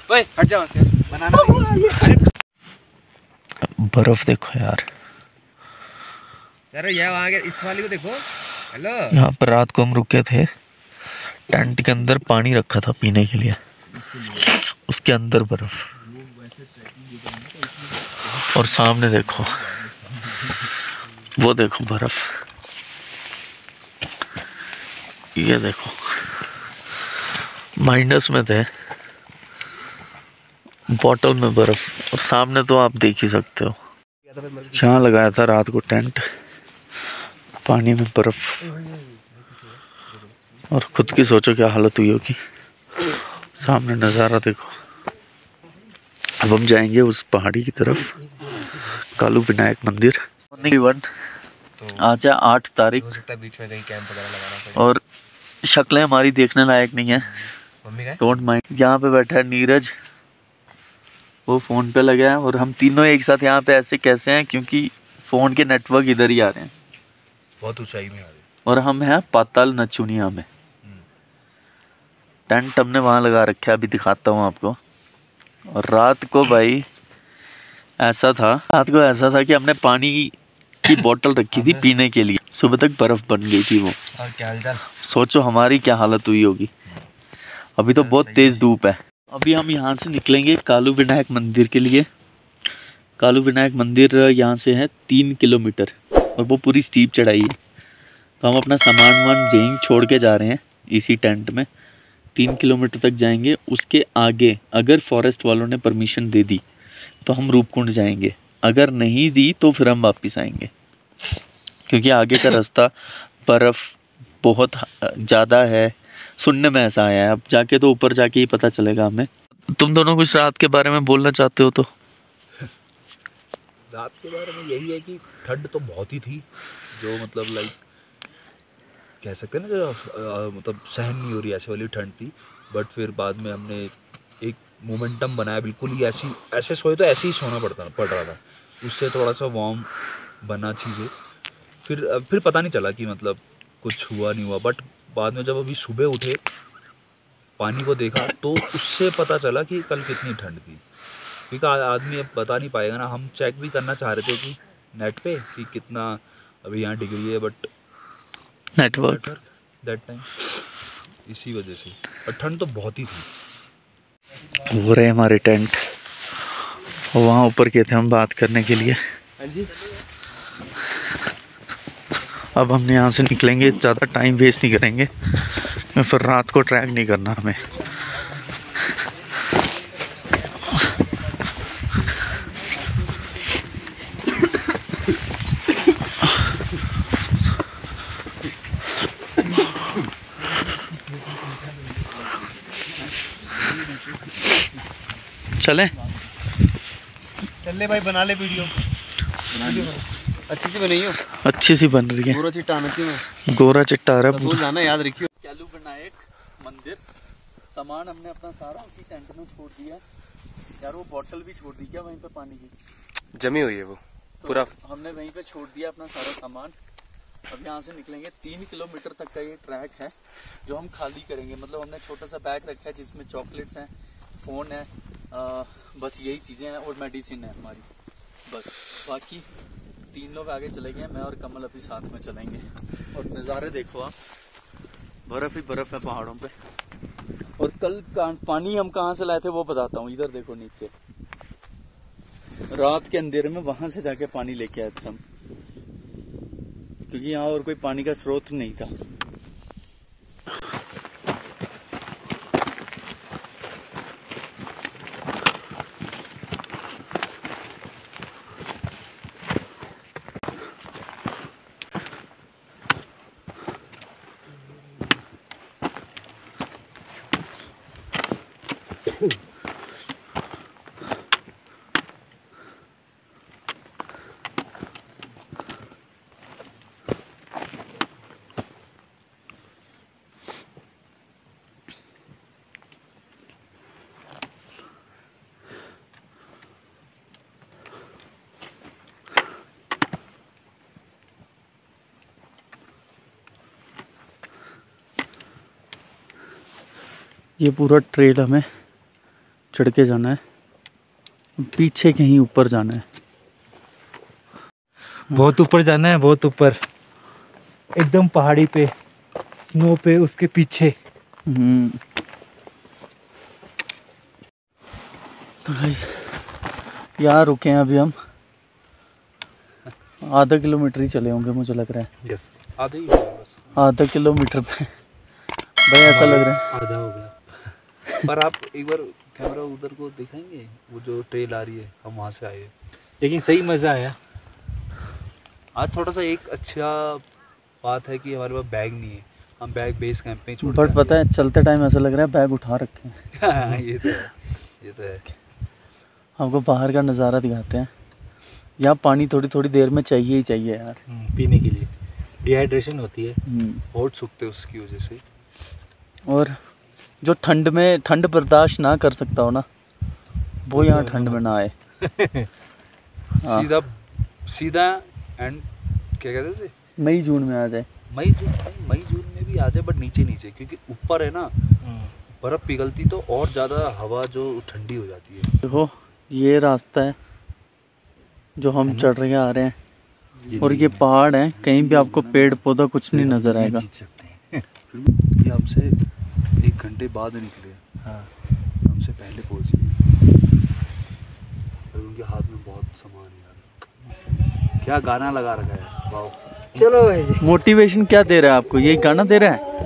ओए हट जा वहाँ से। बनाना बर्फ देखो यार। अरे ये वहाँ के इस वाली को देखो। हेलो, यहाँ पर रात को हम रुके थे, टेंट के अंदर पानी रखा था पीने के लिए, उसके अंदर बर्फ। और सामने देखो, वो देखो बर्फ, ये देखो माइनस में थे, बॉटल में बर्फ। और सामने तो आप देख ही सकते हो, यहाँ लगाया था रात को टेंट, पानी में बर्फ। और खुद की सोचो क्या हालत हुई होगी। सामने नज़ारा देखो। अब हम जाएंगे उस पहाड़ी की तरफ, कालू विनायक मंदिर। आज है 8 तारीख, बीच में कहीं कैंप वगैरह लगाना पड़ेगा। और शक्लें हमारी देखने लायक नहीं है, डोंट माइंड। यहाँ पे बैठा है नीरज, वो फ़ोन पे लगा है, और हम तीनों एक साथ यहाँ पे ऐसे कैसे हैं, क्योंकि फ़ोन के नेटवर्क इधर ही आ रहे हैं, बहुत ऊंचाई में आ रहे हैं। और हम हैं पाताल नचुनिया में। टेंट हमने वहाँ लगा रखा है, अभी दिखाता हूँ आपको। और रात को भाई ऐसा था कि हमने पानी की बोतल रखी थी पीने के लिए, सुबह तक बर्फ बन गई थी वो। और क्या हालचाल? सोचो हमारी क्या हालत हुई होगी। अभी तो बहुत तेज़ धूप है। अभी हम यहाँ से निकलेंगे कालू विनायक मंदिर के लिए। कालू विनायक मंदिर यहाँ से है 3 किलोमीटर, और वो पूरी स्टीप चढ़ाई है। तो हम अपना सामान यहीं छोड़ के जा रहे हैं इसी टेंट में। 3 किलोमीटर तक जाएंगे, उसके आगे अगर फॉरेस्ट वालों ने परमिशन दे दी तो हम रूपकुंड जाएंगे, अगर नहीं दी तो फिर हम वापस आएंगे, क्योंकि आगे का रास्ता बर्फ़ बहुत ज़्यादा है। सुनने में ऐसा आया है, अब जाके तो ऊपर जाके ही पता चलेगा हमें। तुम दोनों कुछ रात के बारे में बोलना चाहते हो तो? रात के बारे में यही है कि ठंड तो बहुत ही थी, जो मतलब लाइक कह सकते हैं ना, जो मतलब सहन नहीं हो रही ऐसे वाली ठंड थी। बट फिर बाद में हमने एक मोमेंटम बनाया, बिल्कुल ही ऐसे सोए तो ऐसे ही सोना पड़ रहा था, उससे थोड़ा सा वार्म बना चीज़ें। फिर पता नहीं चला कि मतलब कुछ हुआ नहीं हुआ। बट बाद में जब अभी सुबह उठे, पानी को देखा, तो उससे पता चला कि कल कितनी ठंड थी। क्योंकि आदमी अब बता नहीं पाएगा ना। हम चेक भी करना चाह रहे थे कि नेट पे कि कितना अभी यहाँ डिग्री है, बट नेटवर्क दैट टाइम, इसी वजह से। और ठंड तो बहुत ही थी। हो रहे हमारे टेंट, वहाँ ऊपर गए थे हम बात करने के लिए। अब हमने यहाँ से निकलेंगे, ज़्यादा टाइम वेस्ट नहीं करेंगे, फिर रात को ट्रैक नहीं करना हमें। चले भाई, बना ले वीडियो। अच्छी सी बनाई हो? अच्छी सी बन रही है। गोरा चिट्टा आना चाहिए, गोरा चिट्टा आ रहा है। भूल जाना, याद रखियो। कालू विनायक मंदिर। सामान हमने अपना सारा उसी टेंट में छोड़ दिया यार। वो बोतल भी छोड़ दी क्या वहीं पे, पानी की जमी हुई है वो तो पूरा। हमने वहीं पे छोड़ दिया अपना सारा सामान। अब यहाँ से निकलेंगे, 3 किलोमीटर तक का ये ट्रैक है जो हम खाली करेंगे। मतलब हमने छोटा सा बैग रखा है जिसमें चॉकलेट्स हैं, फ़ोन है, बस यही चीज़ें हैं, और मेडिसिन है हमारी, बस। बाकी 3 लोग आगे चले गए, मैं और कमल अभी साथ में चलेंगे। और नज़ारे देखो आप, बर्फ़ ही बर्फ़ है पहाड़ों पे। और कल पानी हम कहाँ से लाए थे वो बताता हूँ। इधर देखो नीचे, रात के अंधेरे में वहां से जाके पानी लेके आए थे हम, क्योंकि यहाँ और कोई पानी का स्रोत नहीं था। ये पूरा ट्रेल हमें चढ़ के जाना है, पीछे कहीं ऊपर जाना है। बहुत ऊपर जाना है, बहुत ऊपर, एकदम पहाड़ी पे, स्नो पे, उसके पीछे। तो गाइस यहाँ रुके हैं अभी हम, आधा किलोमीटर ही चले होंगे मुझे लग रहा है। यस, आधे ही हो गया बस। आधा किलोमीटर पे भाई ऐसा लग रहा है आधा हो गया। पर आप एक बार कैमरा उधर को दिखाएंगे, वो जो ट्रेल आ रही है, हम वहाँ से आए हैं। लेकिन सही मज़ा आया। आज थोड़ा सा एक अच्छा बात है कि हमारे पास बैग नहीं है, हम बैग बेस कैंप पे ही छोड़ बट पता है चलते टाइम ऐसा लग रहा है बैग उठा रखे हैं। है। ये तो है, ये तो है। आपको बाहर का नज़ारा दिखाते हैं। यहाँ पानी थोड़ी थोड़ी देर में चाहिए ही चाहिए यार, पीने के लिए, डिहाइड्रेशन होती है। होठ सूखते उसकी वजह से। और जो ठंड में ठंड बर्दाश्त ना कर सकता हो ना, वो यहाँ ठंड में ना आए। हाँ। सीधा सीधा एंड क्या कहते हैं उसे, मई जून में आ जाए। मई जून में भी आ जाए, बट नीचे नीचे, क्योंकि ऊपर है ना बर्फ़ पिघलती तो और ज़्यादा हवा जो ठंडी हो जाती है। देखो ये रास्ता है जो हम चढ़ रहे आ रहे हैं, और ये पहाड़ है, कहीं भी आपको पेड़ पौधा कुछ नहीं नज़र आएगा। फिर भी ये हमसे 1 घंटे बाद निकले। हाँ, हमसे पहले पहुँचे, और उनके हाथ में बहुत सामान है यार। क्या गाना लगा रखा है, वाओ। चलो भाई जी। मोटिवेशन क्या दे रहा है आपको, ये गाना दे रहा है?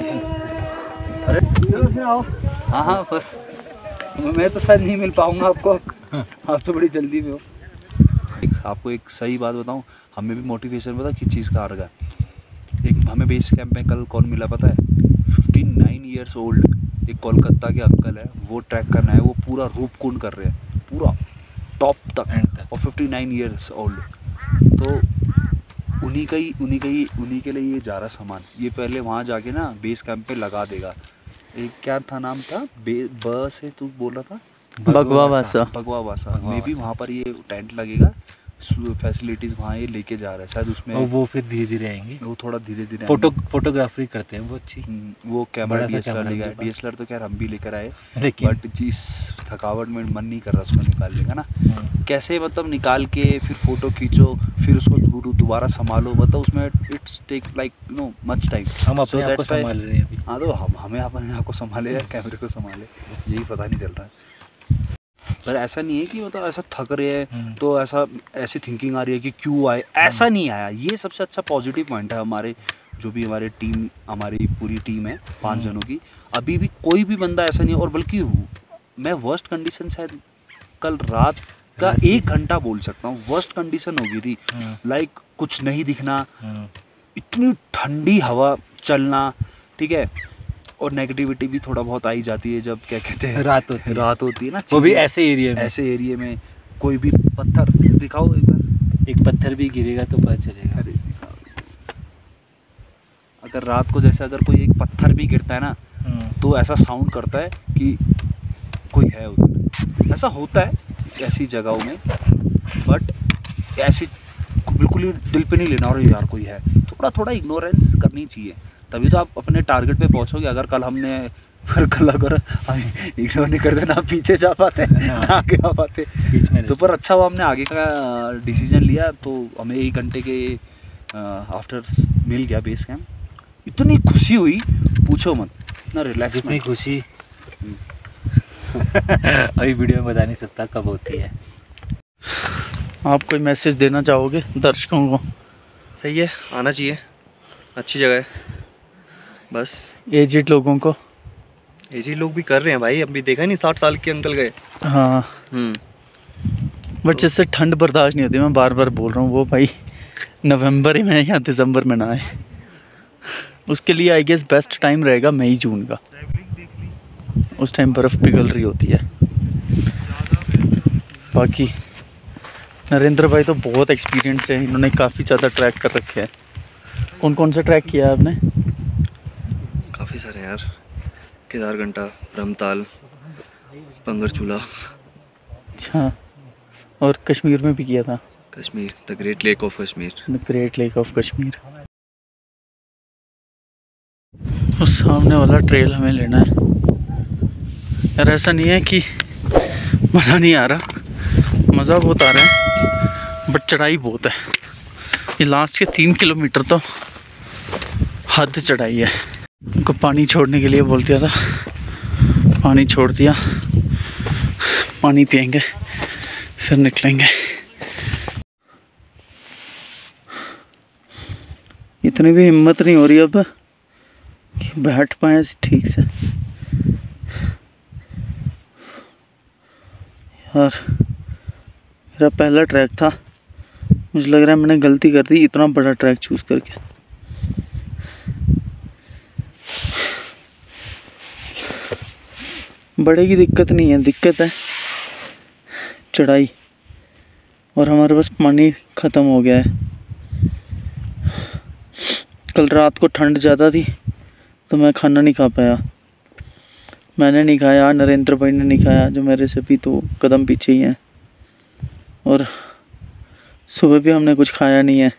हाँ हाँ, बस मैं तो शायद नहीं मिल पाऊँगा आपको, आप तो बड़ी जल्दी में हो। आपको एक सही बात बताऊँ, हमें भी मोटिवेशन पता किस चीज़ का आ रहा है। एक हमें बेस कैंप में कल कौन मिला पता है? 59 ईयर्स ओल्ड एक कोलकाता के अंकल है, वो ट्रैक करना है, वो पूरा रूपकुंड कर रहे हैं, पूरा टॉप तक, और 59 ईयर्स ओल्ड। तो उन्हीं के लिए ये जा रहा सामान। ये पहले वहाँ जाके ना बेस कैंप पे लगा देगा। एक क्या था नाम था, बस है तू बोल रहा था, भगवा वासा में भी वहाँ पर ये टेंट लगेगा, फैसिलिटीज़ वहाँ ये लेके जा रहा है शायद उसमें। और वो फिर धीरे धीरे आएंगे, वो थोड़ा धीरे धीरे फोटोग्राफी करते हैं वो अच्छी। वो कैमरा DSLR लेगा, DSLR तो खैर हम भी लेकर आए, बट जिस थकावट में मन नहीं कर रहा उसको निकालने का ना, कैसे मतलब निकाल के फिर फ़ोटो खींचो, फिर उसको दोबारा संभालो, मतलब उसमें it's take like no much time. हम अपने आप को संभाल रहे हैं अभी। हाँ, तो हमें अपने आप को संभाले या कैमरे को संभाले, यही पता नहीं चल रहा है। पर ऐसा नहीं है कि मतलब ऐसा थक रहे हैं तो ऐसी थिंकिंग आ रही है कि क्यों आए, ऐसा नहीं आया। ये सबसे अच्छा पॉजिटिव पॉइंट है हमारे, जो भी हमारी पूरी टीम है 5 जनों की, अभी भी कोई भी बंदा ऐसा नहीं है। और बल्कि मैं वर्स्ट कंडीशन शायद कल रात का 1 घंटा बोल सकता हूँ, वर्स्ट कंडीशन हो गई थी। लाइक कुछ नहीं दिखना, इतनी ठंडी हवा चलना, ठीक है, और नेगेटिविटी भी थोड़ा बहुत आई जाती है जब क्या कहते हैं रात होती है ना, वो भी ऐसे एरिया में कोई भी पत्थर दिखाओ एक बार, एक पत्थर भी गिरेगा तो पता चलेगा। अगर रात को जैसे अगर कोई एक पत्थर भी गिरता है ना, तो ऐसा साउंड करता है कि कोई है उधर। ऐसा होता है ऐसी जगहों में, बट ऐसी बिल्कुल ही दिल पे नहीं लेना, और यार कोई है, थोड़ा इग्नोरेंस करनी चाहिए, तभी तो आप अपने टारगेट पे पहुंचोगे। अगर कल हमने फिर कल अगर हम इग्नोर नहीं करते ना, पीछे जा पाते ना आगे आ पाते बीच में। तो पर अच्छा हुआ हमने आगे का डिसीजन लिया, तो हमें 1 घंटे के आफ्टर मिल गया बेस कैंप। इतनी खुशी हुई पूछो मत, इतना रिलैक्स, इतनी खुशी अभी वीडियो में बता नहीं सकता कब होती है। आप कोई मैसेज देना चाहोगे दर्शकों को? सही है, आना चाहिए, अच्छी जगह है। बस एजिड लोगों को, एजी लोग भी कर रहे हैं भाई, अभी देखा नहीं 60 साल के अंकल गए। हाँ, बट जिससे ठंड बर्दाश्त नहीं होती, मैं बार बार बोल रहा हूँ, वो भाई नवंबर में या दिसंबर में ना आए। उसके लिए आई गेस बेस्ट टाइम रहेगा मई जून का, उस टाइम बर्फ़ पिघल रही होती है। बाकी नरेंद्र भाई तो बहुत एक्सपीरियंस है, इन्होंने काफ़ी ज़्यादा ट्रैक कर रखे हैं। कौन सा ट्रैक किया है आपने? काफ़ी सारे यार, केदारघंटा, ब्रह्मताल, पंगरचूला। अच्छा, और कश्मीर में भी किया था? Kashmir, the great lake of Kashmir. The great lake of Kashmir. उस सामने वाला ट्रेल हमें लेना है यार। ऐसा नहीं है कि मज़ा नहीं आ रहा, मज़ा बहुत आ रहा है बट चढ़ाई बहुत है। ये लास्ट के 3 किलोमीटर तो हद चढ़ाई है। उनको पानी छोड़ने के लिए बोल दिया था, पानी छोड़ दिया, पानी पियेंगे फिर निकलेंगे। इतनी भी हिम्मत नहीं हो रही अब कि बैठ पाए ठीक से। यार मेरा पहला ट्रैक था, मुझे लग रहा है मैंने गलती कर दी इतना बड़ा ट्रैक चूज करके। बड़े की दिक्कत नहीं है, दिक्कत है चढ़ाई, और हमारे पास पानी ख़त्म हो गया है। कल रात को ठंड ज़्यादा थी तो मैं खाना नहीं खा पाया, मैंने नहीं खाया, नरेंद्र भाई ने नहीं खाया जो मेरे से भी तो कदम पीछे ही हैं, और सुबह भी हमने कुछ खाया नहीं है।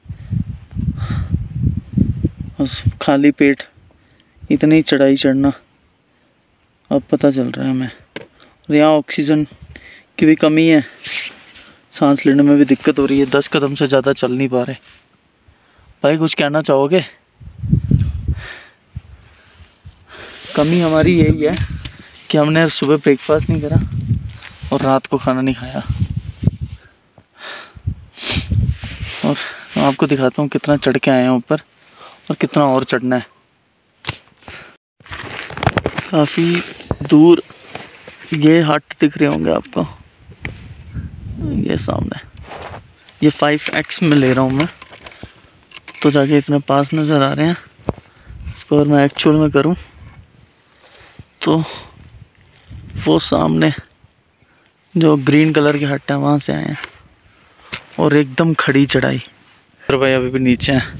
बस खाली पेट इतनी चढ़ाई चढ़ना अब पता चल रहा है हमें। और यहाँ ऑक्सीजन की भी कमी है, सांस लेने में भी दिक्कत हो रही है, 10 कदम से ज़्यादा चल नहीं पा रहे। भाई कुछ कहना चाहोगे? कमी हमारी यही है कि हमने सुबह ब्रेकफास्ट नहीं करा और रात को खाना नहीं खाया। और आपको दिखाता हूँ कितना चढ़ के आए हैं ऊपर और कितना और चढ़ना है। काफ़ी दूर ये हट दिख रहे होंगे आपको, ये सामने, ये 5x में ले रहा हूँ मैं तो जाके इतने पास नज़र आ रहे हैं। इसको अगर मैं एक्चुअल में करूँ तो वो सामने जो ग्रीन कलर की हट है वहाँ से आए हैं, और एकदम खड़ी चढ़ाई। फिर भाई अभी भी नीचे हैं,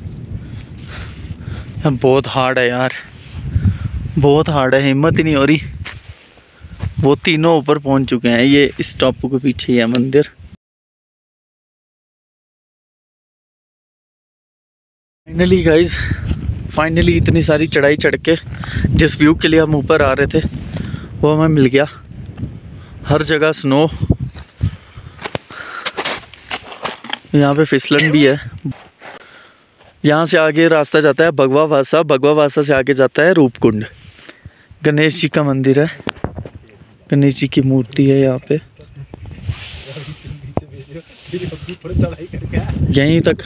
बहुत हार्ड है यार, बहुत हार्ड है, हिम्मत ही नहीं हो रही। वो तीनों ऊपर पहुंच चुके हैं, ये इस टापू के पीछे ही है मंदिर। फाइनली गाइस, फाइनली इतनी सारी चढ़ाई चढ़ के जिस व्यू के लिए हम ऊपर आ रहे थे वो हमें मिल गया। हर जगह स्नो, यहाँ पे फिसलन भी है। यहाँ से आगे रास्ता जाता है भगवा वासा, भगवा वासा से आगे जाता है रूपकुंड। गणेश जी का मंदिर है, गणेश जी की मूर्ति है यहाँ पे, यहीं तक।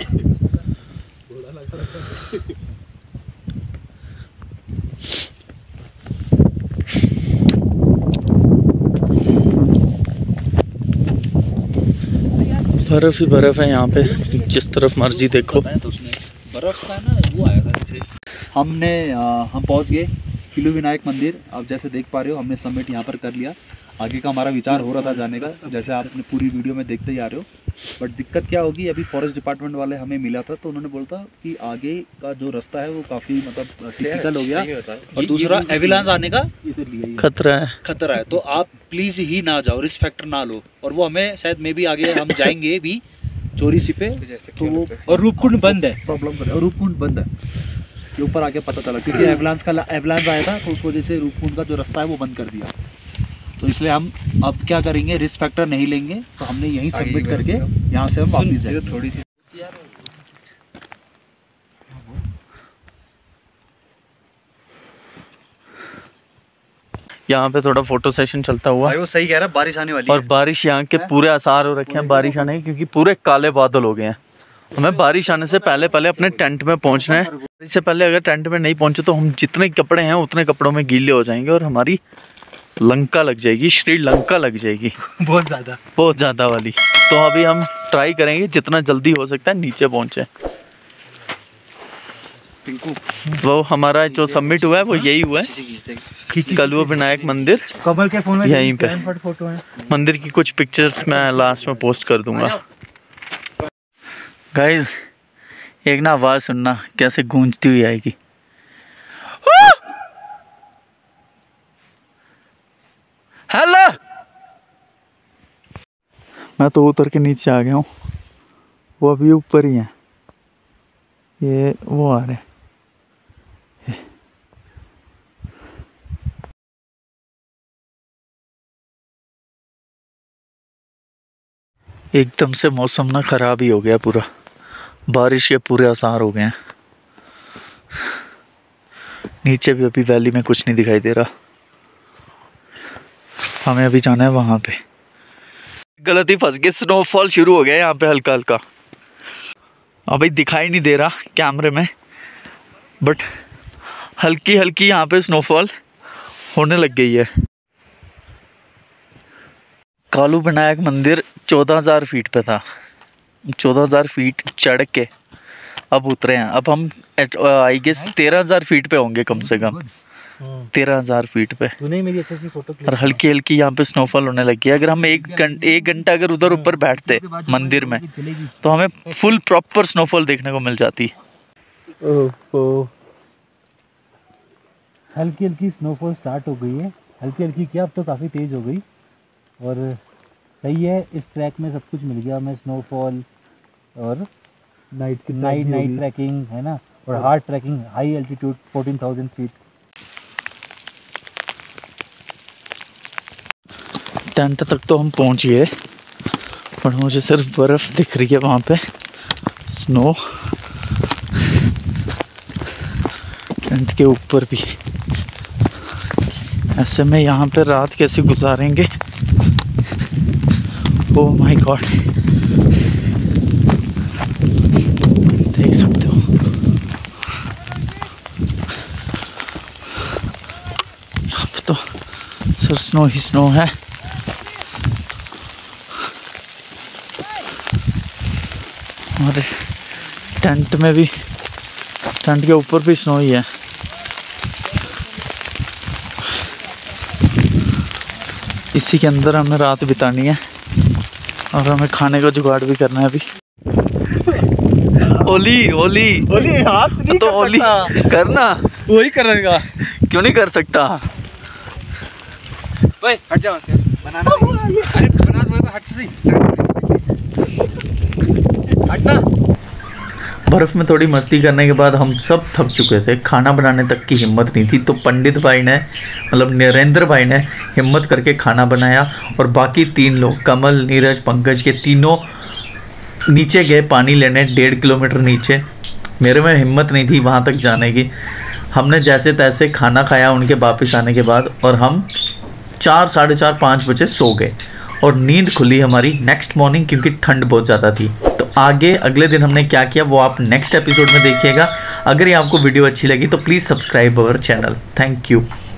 बर्फ ही बर्फ है यहाँ पे, जिस तरफ मर्जी देखो। बर्फ का ना वो आया था जैसे हम पहुंच गए किलू विनायक मंदिर। आप जैसे देख पा रहे हो हमने सबमिट यहाँ पर कर लिया। आगे का हमारा विचार हो रहा था जाने का, जैसे आपने पूरी वीडियो में देखते ही आ रहे हो। बट दिक्कत क्या होगी, अभी फॉरेस्ट डिपार्टमेंट वाले हमें मिला था तो उन्होंने बोला था कि आगे का जो रास्ता है वो काफ़ी मतलब टिपिकल हो गया, और दूसरा एविलांस आने का खतरा है। तो आप प्लीज़ ही ना जाओ, रिस्क फैक्टर ना लो। और वो हमें शायद मे भी आगे हम जाएंगे भी चोरी सी पे तो वो, और रूपकुंड बंद है, प्रॉब्लम और रूपकुंड बंद है, ये ऊपर आके पता चला क्योंकि एविलांस आया था तो उस वजह से रूपकुंड का जो रास्ता है वो बंद कर दिया। तो इसलिए हम अब क्या करेंगे, रिस्क फैक्टर नहीं लेंगे, तो हमने यहीं सबमिट करके यहाँ से हम वापस जाएंगे। थोड़ी सी यहाँ पे थोड़ा फोटो सेशन चलता हुआ। भाई वो सही कह रहा है, बारिश आने वाली है। और बारिश यहाँ के पूरे आसार हो रखे हैं बारिश आने के, क्योंकि पूरे काले बादल हो गए हैं। हमें बारिश आने से पहले अपने टेंट में पहुँचना है। बारिश से पहले अगर टेंट में नहीं पहुँचे तो हम जितने कपड़े हैं उतने कपड़ों में गीले हो जाएंगे और हमारी लंका लग जाएगी, श्रीलंका लग जाएगी बहुत ज़्यादा वाली। तो अभी हम ट्राई करेंगे जितना जल्दी हो सकता है नीचे पहुँचे। वो हमारा जो सबमिट हुआ है वो यही हुआ है, कलुआ विनायक मंदिर। कमल के फोन में यहीं पे फोटो है। मंदिर की कुछ पिक्चर्स मैं लास्ट में पोस्ट कर दूंगा। गाइस एक ना आवाज़ सुनना कैसे गूंजती हुई आएगी। हेलो, मैं तो उतर के नीचे आ गया हूँ, वो अभी ऊपर ही है, ये वो आ रहे हैं। एकदम से मौसम ना ख़राब ही हो गया पूरा, बारिश के पूरे आसार हो गए हैं। नीचे भी अभी वैली में कुछ नहीं दिखाई दे रहा। हमें अभी जाना है वहाँ पे। गलती फंस गई, स्नोफॉल शुरू हो गया यहाँ पे हल्का हल्का। अभी दिखाई नहीं दे रहा कैमरे में, बट हल्की हल्की यहाँ पे स्नोफॉल होने लग गई है। कालू विनायक मंदिर 14,000 फीट पे था। 14,000 फीट चढ़ के अब उतरे हैं। अब हम आई गेस 13,000 फीट पे होंगे कम से कम। 13,000 फीट पे। तूने मेरी अच्छी सी फोटो और हल्की हल्की यहाँ पे स्नोफॉल होने लगी है। अगर हम एक घंटा अगर उधर ऊपर बैठते मंदिर में तो हमें फुल प्रॉपर स्नोफॉल देखने को मिल जाती। हल्की हल्की स्नोफॉल स्टार्ट हो गई है। हल्की हल्की क्या, अब तो काफ़ी तेज़ हो गई। और सही है, इस ट्रैक में सब कुछ मिल गया हमें, स्नोफॉल और नाइट ट्रैकिंग है ना, और hard trekking, high altitude 14,000 feet. Tent तक तो हम पहुंच गए, पर मुझे सिर्फ बर्फ़ दिख रही है वहाँ पे, स्नो टेंट के ऊपर भी। ऐसे में यहाँ पे रात कैसे गुजारेंगे? ओह माय गॉड, देख सकते हो यहाँ पे तो सिर्फ स्नो ही स्नो है। और टेंट में भी, टेंट के ऊपर भी स्नो ही है। इसी के अंदर हमें रात बितानी है और हमें खाने का जुगाड़ भी करना है अभी। ओली ओली ओली हाथ नहीं तो ओली करना, वही करेगा। क्यों नहीं कर सकता? ओए हट जा वहाँ से, बनाना अरे बना दो तो हट से हटना। बर्फ़ में थोड़ी मस्ती करने के बाद हम सब थक चुके थे, खाना बनाने तक की हिम्मत नहीं थी। तो पंडित भाई ने, मतलब नरेंद्र भाई ने हिम्मत करके खाना बनाया और बाकी 3 लोग, कमल, नीरज, पंकज के तीनों नीचे गए पानी लेने 1.5 किलोमीटर नीचे। मेरे में हिम्मत नहीं थी वहाँ तक जाने की। हमने जैसे तैसे खाना खाया उनके वापस आने के बाद, और हम 4, साढ़े 4, 5 बजे सो गए और नींद खुली हमारी नेक्स्ट मॉर्निंग, क्योंकि ठंड बहुत ज़्यादा थी। तो आगे अगले दिन हमने क्या किया वो आप नेक्स्ट एपिसोड में देखिएगा। अगर ये आपको वीडियो अच्छी लगी तो please subscribe our channel. Thank you.